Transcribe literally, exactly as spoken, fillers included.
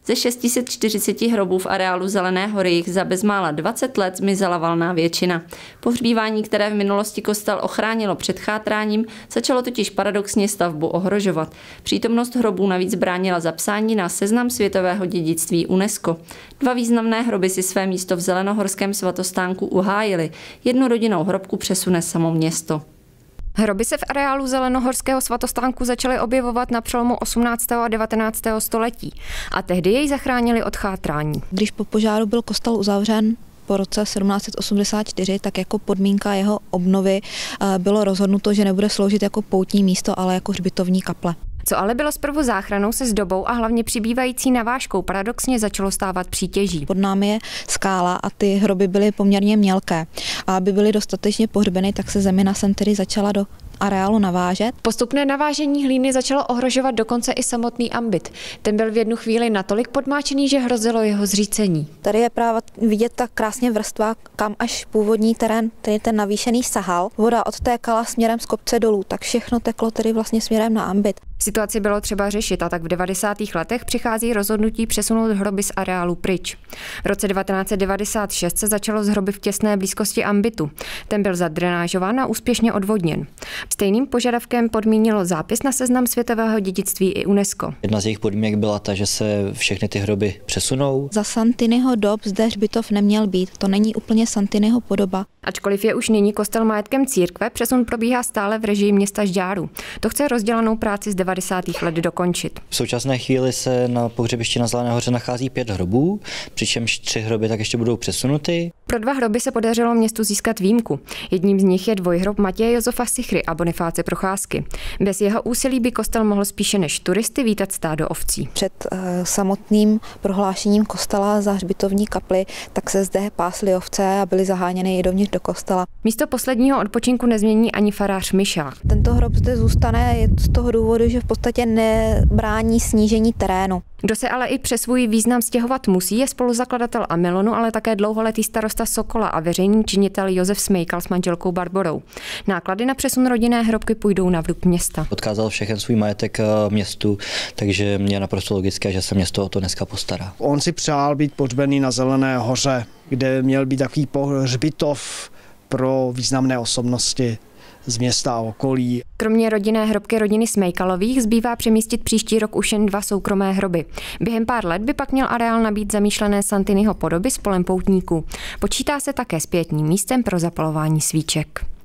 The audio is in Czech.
Ze šest set čtyřicet hrobů v areálu Zelené hory jich za bezmála dvacet let zmizela valná většina. Pohřbívání, které v minulosti kostel ochránilo před chátráním, začalo totiž paradoxně stavbu ohrožovat. Přítomnost hrobů navíc bránila zapsání na seznam světového dědictví UNESCO. Dva významné hroby si své místo v zelenohorském svatostánku uhájily. Jednu rodinnou hrobku přesune samo město. Hroby se v areálu zelenohorského svatostánku začaly objevovat na přelomu osmnáctého a devatenáctého století a tehdy jej zachránili od chátrání. Když po požáru byl kostel uzavřen po roce sedmnáct set osmdesát čtyři, tak jako podmínka jeho obnovy bylo rozhodnuto, že nebude sloužit jako poutní místo, ale jako hřbitovní kaple. Co ale bylo zprvu záchranou, se s dobou a hlavně přibývající navážkou paradoxně začalo stávat přítěží. Pod námi je skála a ty hroby byly poměrně mělké. A aby byly dostatečně pohřbeny, tak se zemina sem tedy začala do areálu navážet. Postupné navážení hlíny začalo ohrožovat dokonce i samotný ambit. Ten byl v jednu chvíli natolik podmáčený, že hrozilo jeho zřícení. Tady je právě vidět tak krásně vrstva, kam až původní terén, tedy ten navýšený sahal. Voda odtékala směrem z kopce dolů, tak všechno teklo tedy vlastně směrem na ambit. Situaci bylo třeba řešit a tak v devadesátých letech přichází rozhodnutí přesunout hroby z areálu pryč. V roce devatenáct set devadesát šest se začalo s hroby v těsné blízkosti ambitu. Ten byl zadrenážován a úspěšně odvodněn. Stejným požadavkem podmínilo zápis na seznam světového dědictví i UNESCO. Jedna z jejich podmínek byla ta, že se všechny ty hroby přesunou. Za Santiniho dob zde hřbitov neměl být, to není úplně Santiniho podoba. Ačkoliv je už nyní kostel majetkem církve, přesun probíhá stále v režii města Žďáru. To chce rozdělanou práci z devadesátých let dokončit. V současné chvíli se na pohřebišti na Zelené hoře nachází pět hrobů, přičemž tři hroby tak ještě budou přesunuty. Pro dva hroby se podařilo městu získat výjimku. Jedním z nich je dvojhrob Matěje Josefa Sichry a Bonifáce Procházky. Bez jeho úsilí by kostel mohl spíše než turisty vítat stádo ovcí. Před uh, samotným prohlášením kostela za hřbitovní kapli, tak se zde pásly ovce a byly zaháněny i dovnitř do kostela. Místo posledního odpočinku nezmění ani farář Mišák. Tento hrob zde zůstane z toho důvodu, že v podstatě nebrání snížení terénu. Kdo se ale i přes svůj význam stěhovat musí, je spoluzakladatel Amilonu, ale také dlouholetý starosta Sokola a veřejný činitel Josef Smejkal s manželkou Barborou. Náklady na přesun rodinné hrobky půjdou na vrub města. Odkázal všechen svůj majetek městu, takže je naprosto logické, že se město o to dneska postará. On si přál být pohřbený na Zelené hoře, kde měl být takový hřbitov pro významné osobnosti z města a okolí. Kromě rodinné hrobky rodiny Smejkalových zbývá přemístit příští rok už jen dva soukromé hroby. Během pár let by pak měl areál nabít zamýšlené Santiniho podoby s polem poutníků. Počítá se také s pietním místem pro zapalování svíček.